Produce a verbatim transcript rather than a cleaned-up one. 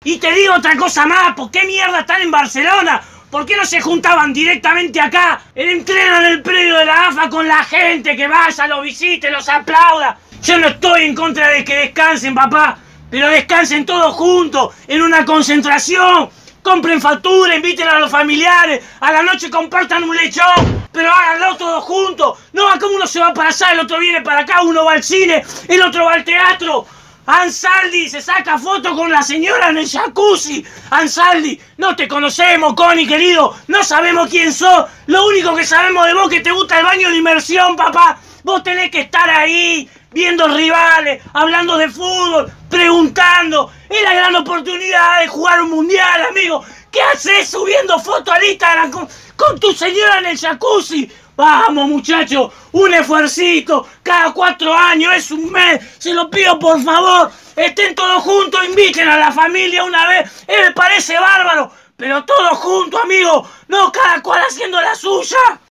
Y te digo otra cosa más, ¿por qué mierda están en Barcelona? ¿Por qué no se juntaban directamente acá? Entrenan en el predio de la A F A con la gente, que vaya, los visite, los aplauda. Yo no estoy en contra de que descansen, papá, pero descansen todos juntos, en una concentración. Compren factura, inviten a los familiares, a la noche compartan un lechón, pero háganlo todos juntos. No, acá uno se va para allá, el otro viene para acá, uno va al cine, el otro va al teatro. Ansaldi se saca foto con la señora en el jacuzzi. Ansaldi, no te conocemos, Connie, querido. No sabemos quién sos. Lo único que sabemos de vos es que te gusta el baño de inmersión, papá. Vos tenés que estar ahí, viendo rivales, hablando de fútbol, preguntando. Es la gran oportunidad de jugar un mundial, amigo. ¿Qué haces subiendo fotos al Instagram con, con tu señora en el jacuzzi? Vamos, muchachos, un esfuercito, cada cuatro años, es un mes, se lo pido por favor, estén todos juntos, inviten a la familia una vez, eh, me parece bárbaro, pero todos juntos, amigos, no cada cual haciendo la suya.